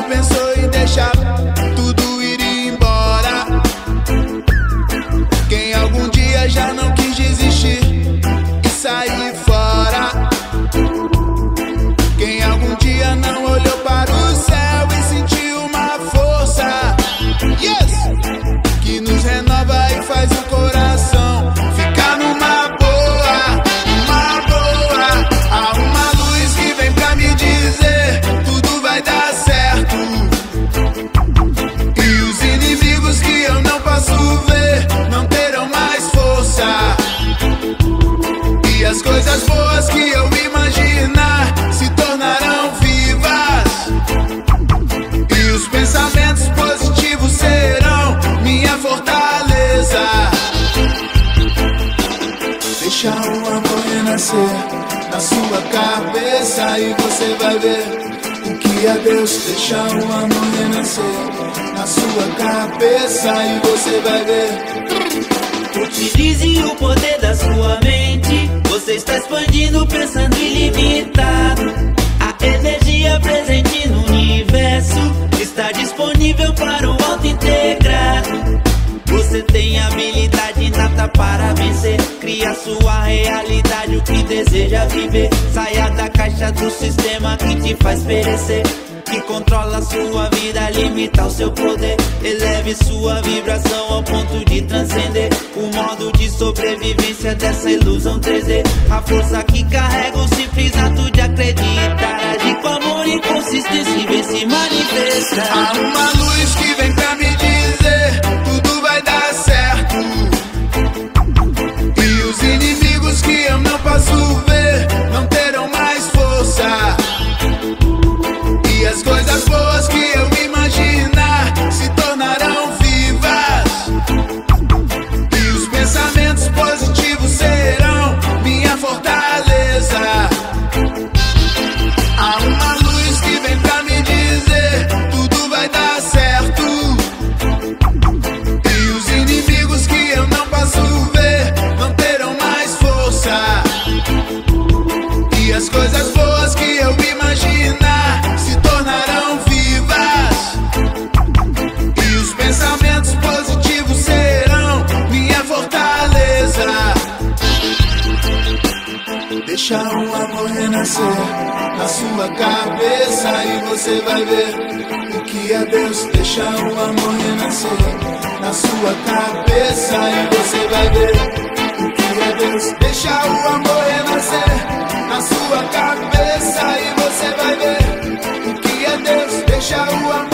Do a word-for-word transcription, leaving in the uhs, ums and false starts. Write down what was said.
não pensou em deixar tudo ir embora? Quem algum dia já não quis desistir e sair fora? Quem algum dia não olhou para o céu e sentiu uma força, yes, que nos renova e faz o coração ficar numa boa, uma boa. Há uma luz que vem pra me dizer tudo vai dar certo, e os inimigos que eu não posso ver não terão mais força, e as coisas boas que eu imaginar se tornarão vivas, e os pensamentos positivos serão minha fortaleza. Deixa o amor renascer na sua cabeça e você vai ver o que é Deus. Deixa o amor renascer na sua cabeça e você vai ver. Utilize o poder da sua mente. Você está expandindo, pensando ilimitado. A energia presente no universo está disponível para o auto-integrado. Você tem habilidade inata para vencer. Cria sua realidade, o que deseja viver. Saia da caixa do sistema que te faz perecer, que controla sua vida, limita o seu poder. Eleve sua vibração ao ponto de transcender o modo de sobrevivência dessa ilusão três D. A força que carrega o simples ato de acreditar, agir com amor e consistência e vem se manifestar. Há uma luz que vem pra me dizer tudo vai dar certo, e os inimigos que eu não posso ver não terão mais força, e as coisas boas que eu imaginar se tornarão vivas, e os pensamentos positivos serão minha fortaleza. Há uma luz que vem pra me dizer tudo vai dar certo, e os inimigos que eu não posso ver não terão mais força, e as coisas boas que eu imaginar se tornarão vivas, e os pensamentos positivos serão minha fortaleza. Deixa o amor renascer na sua cabeça e você vai ver o que é Deus. Deixa o amor renascer na sua cabeça e você vai ver o que é Deus. Deixa o amor renascer na sua cabeça e você vai ver o que é Deus. Deixa o amor